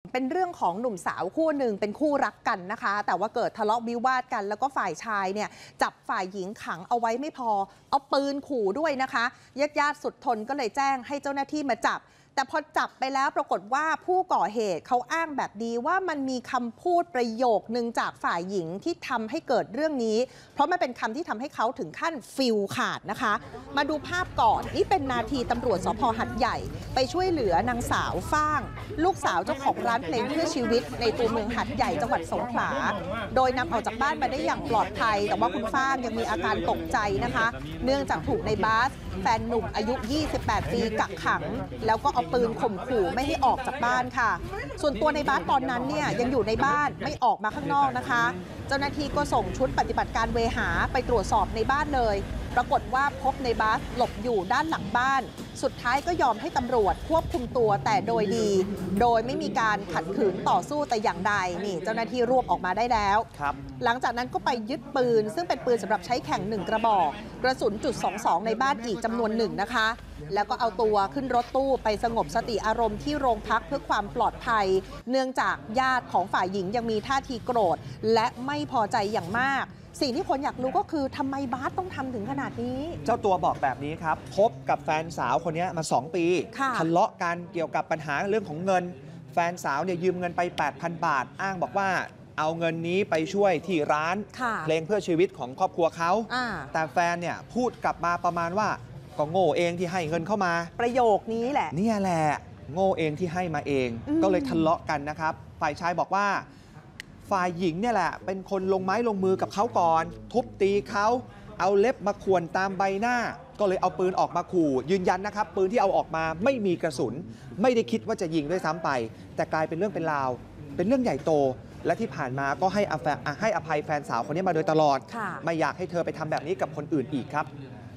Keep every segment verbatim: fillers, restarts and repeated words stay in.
เป็นเรื่องของหนุ่มสาวคู่หนึ่งเป็นคู่รักกันนะคะแต่ว่าเกิดทะเลาะวิวาทกันแล้วก็ฝ่ายชายเนี่ยจับฝ่ายหญิงขังเอาไว้ไม่พอเอาปืนขู่ด้วยนะคะญาติญาติสุดทนก็เลยแจ้งให้เจ้าหน้าที่มาจับแต่พอจับไปแล้วปรากฏว่าผู้ก่อเหตุเขาอ้างแบบนี้ว่ามันมีคำพูดประโยคนึงจากฝ่ายหญิงที่ทำให้เกิดเรื่องนี้เพราะมันเป็นคำที่ทำให้เขาถึงขั้นฟิลขาดนะคะมาดูภาพก่อนนี่เป็นนาทีตำรวจสภ.หัดใหญ่ไปช่วยเหลือนางสาวฟ่างลูกสาวเจ้าของร้านเพลงเพื่อชีวิตในตัวเมืองหัดใหญ่จังหวัดสงขลาโดยนำออกจากบ้านมาได้อย่างปลอดภัยแต่ว่าคุณฟ่างยังมีอาการตกใจนะคะเนื่องจากถูกในบาสแฟนหนุ่มอายุยี่สิบแปดปีกักขังแล้วก็เอาปืนข่มขู่ไม่ให้ออกจากบ้านค่ะส่วนตัวในบาสตอนนั้นเนี่ยยังอยู่ในบ้านไม่ออกมาข้างนอกนะคะเจ้าหน้าที่ก็ส่งชุดปฏิบัติการเวหาไปตรวจสอบในบ้านเลยปรากฏว่าพบในบาสหลบอยู่ด้านหลังบ้านสุดท้ายก็ยอมให้ตำรวจควบคุมตัวแต่โดยดีโดยไม่มีการขัดขืนต่อสู้แต่อย่างใดนี่เจ้าหน้าที่รวบออกมาได้แล้วครับหลังจากนั้นก็ไปยึดปืนซึ่งเป็นปืนสำหรับใช้แข่งหนึ่งกระบอกกระสุนจุดสองสองในบ้านอีกจำนวนหนึ่งนะคะแล้วก็เอาตัวขึ้นรถตู้ไปสงบสติอารมณ์ที่โรงพักเพื่อความปลอดภัยเนื่องจากญาติของฝ่ายหญิงยังมีท่าทีโกรธและไม่พอใจอย่างมากสิ่งที่คนอยากรู้ก็คือทำไมบาสต้องทำถึงขนาดนี้เจ้าตัวบอกแบบนี้ครับคบกับแฟนสาวคนนี้มาสองปีทะเลาะกันเกี่ยวกับปัญหาเรื่องของเงินแฟนสาวเนี่ยยืมเงินไป แปดพัน บาทอ้างบอกว่าเอาเงินนี้ไปช่วยที่ร้านเพลงเพื่อชีวิตของครอบครัวเขาแต่แฟนเนี่ยพูดกลับมาประมาณว่าก็โง่เองที่ให้เงินเข้ามาประโยคนี้แหละนี่แหละโง่เองที่ให้มาเองก็เลยทะเลาะกันนะครับฝ่ายชายบอกว่าฝ่ายหญิงเนี่ยแหละเป็นคนลงไม้ลงมือกับเขาก่อนทุบตีเขาเอาเล็บมาข่วนตามใบหน้าก็เลยเอาปืนออกมาขู่ยืนยันนะครับปืนที่เอาออกมาไม่มีกระสุนไม่ได้คิดว่าจะยิงด้วยซ้ำไปแต่กลายเป็นเรื่องเป็นราวเป็นเรื่องใหญ่โตและที่ผ่านมาก็ให้ให้อภัยแฟนสาวคนนี้มาโดยตลอดไม่อยากให้เธอไปทำแบบนี้กับคนอื่นอีกครับ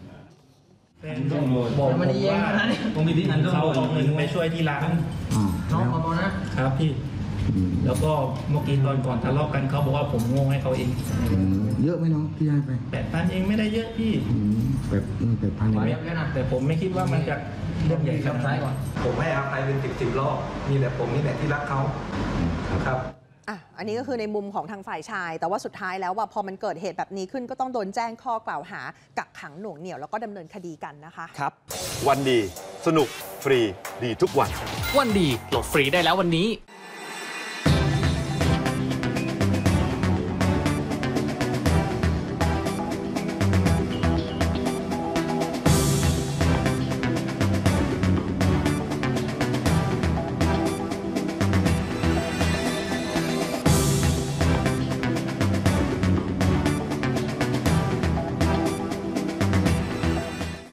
บอกมันเองนะตรงนี้เขาเอาเงินไปช่วยที่ร้านน้องเขานะครับพี่แล้วก็เมื่อกี้ตอนก่อนทะเลาะกันเขาบอกว่าผมโง่ให้เขาเองเยอะไหมน้องที่ให้ไปแปดพันเองไม่ได้เยอะพี่แปดแปดพันเยอะนะแต่ผมไม่คิดว่ามันจะเรื่องใหญ่ขนาดนี้ผมให้อภัยเป็นสิบสิบรอบนี่แหละผมนี่แหละที่รักเขาครับอ่ะอันนี้ก็คือในมุมของทางฝ่ายชายแต่ว่าสุดท้ายแล้วว่าพอมันเกิดเหตุแบบนี้ขึ้นก็ต้องโดนแจ้งข้อกล่าวหากักขังหน่วงเหนี่ยวแล้วก็ดำเนินคดีกันนะคะครับวันดีสนุกฟรีดีทุกวันวันดีโหลดฟรีได้แล้ววันนี้